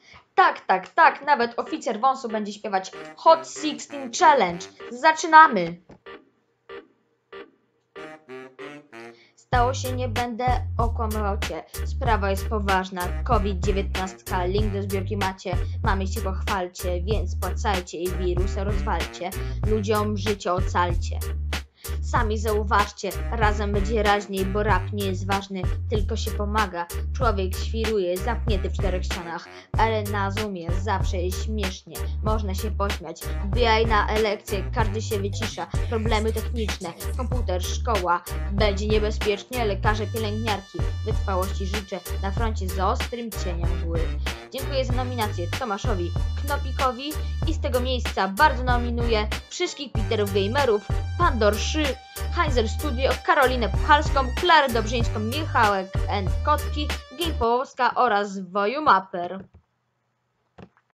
Tak, nawet oficer wąsu będzie śpiewać Hot 16 Challenge. Zaczynamy! Stało się, nie będę okłamywał cię. Sprawa jest poważna. COVID-19, link do zbiórki macie. Mamy się pochwalcie, więc płacajcie i wirusa rozwalcie. Ludziom życie ocalcie. Sami zauważcie, razem będzie raźniej, bo rap nie jest ważny, tylko się pomaga. Człowiek świruje, zamknięty w 4 ścianach, ale na Zoomie zawsze jest śmiesznie. Można się pośmiać, wbijaj na lekcje, każdy się wycisza. Problemy techniczne, komputer, szkoła, będzie niebezpiecznie, lekarze, pielęgniarki. Wytrwałości życzę, na froncie z ostrym cieniem mgły. Dziękuję za nominację Tomaszowi Knopikowi i z tego miejsca bardzo nominuję wszystkich Peterów Gamerów, Pandor Szy, Heinzel Studio, Karolinę Puchalską, Klarę Dobrzyńską, Michałek and Kotki, Game Połowska oraz Woju Mapper.